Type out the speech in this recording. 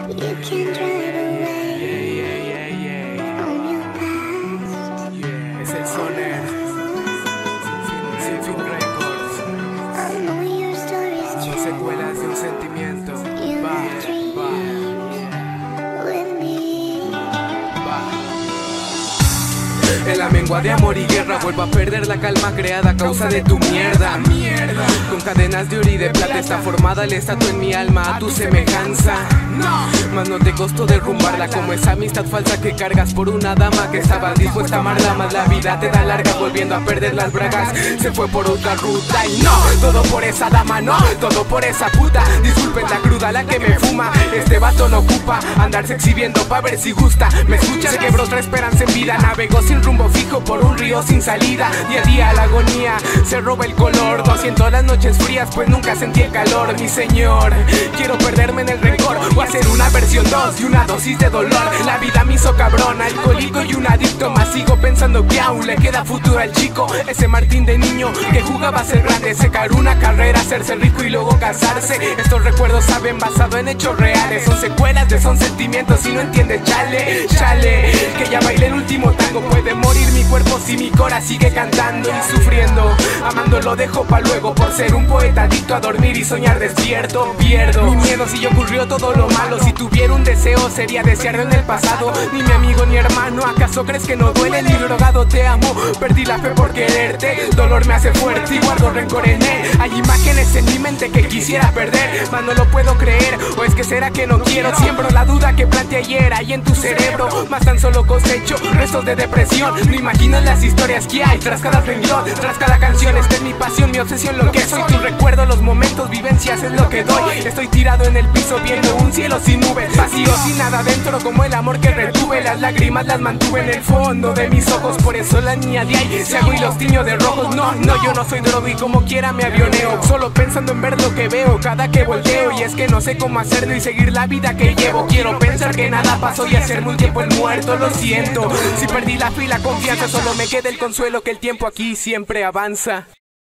You can drive away on your past. Es el Soner, Sin Fin Records. I know your story's Son true. secuelas de un sentimiento. You dream with me. En la mengua de amor y guerra vuelvo a perder la calma creada a causa de tu mierda. Con cadenas de oro y de plata está formada la estatua en mi alma a tu semejanza. Mas no te costó derrumbarla como esa amistad falsa que cargas por una dama que estaba dispuesta a amarla. Más la vida te da larga volviendo a perder las bragas. Se fue por otra ruta y no, todo por esa dama, no, todo por esa puta. Disculpen la cruda la que me fuma. Este vato no ocupa andarse exhibiendo pa' ver si gusta. Me escucha, se quebró otra esperanza en vida. Navegó sin rumbo fijo por un río sin salida. Día a día la agonía se roba el color. No siento las noches frías pues nunca sentí el calor. Mi señor, quiero perderme en el rencor o hacer una versión 2 y una dosis de dolor. La vida me hizo cabrón, alcohólico y un adicto. Más sigo pensando que aún le queda futuro al chico. Ese Martín de niño que jugaba a ser grande, sacar una carrera, hacerse rico y luego casarse. Estos recuerdos saben basado en hechos reales. Son secuelas de son sentimientos. Si no entiendes, chale, chale, que ya bailé el último tango. Puede morir mi cuerpo si mi cora sigue cantando y sufriendo. Amando lo dejo pa' luego por ser un poeta adicto a dormir y soñar despierto. Pierdo mi miedo si ya ocurrió todo lo malo. Si tuviera un deseo sería desearlo en el pasado. Ni mi amigo ni hermano, ¿acaso crees que no duele? Ni drogado te amo, perdí la fe por quererte. Dolor me hace fuerte y guardo rencor en él. Hay imágenes en mi mente que quisiera perder, mas no lo puedo creer. O es que será que no quiero. Siembro la duda que planteé ayer ahí en tu cerebro, mas tan solo cosecho restos de depresión. No imaginas las historias que hay tras cada renglón, tras cada canción. Esta es mi pasión, mi obsesión, lo que soy. Tu recuerdo, los momentos, vivencias es lo que doy. Estoy tirado en el piso viendo un cielo sin nubes, vacío sin nada dentro como el amor que retuve. Las lágrimas las mantuve en el fondo de mis ojos, por eso la niña de ahí se hago y los tiño de rojos. No, no, yo no soy droga y como quiera me avioneo, solo pensando en ver lo que veo cada que volteo. Y es que no sé cómo hacerlo y seguir la vida que llevo. Quiero pensar que nada pasó y hacerme un tiempo el muerto. Lo siento, si perdí la fe y la confianza, solo me queda el consuelo que el tiempo aquí siempre avanza.